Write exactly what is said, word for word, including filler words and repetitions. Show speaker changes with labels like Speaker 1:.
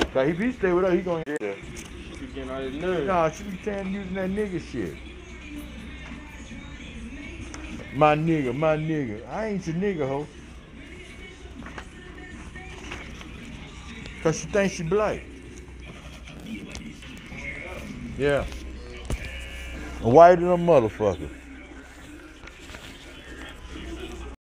Speaker 1: Cause if he stay with her, he gonna get there.
Speaker 2: She be getting all his nerves.
Speaker 1: Nah, she be saying using that nigga shit. My nigga, my nigga. I ain't your nigga, ho. Cause she thinks she black. Yeah. White than a motherfucker.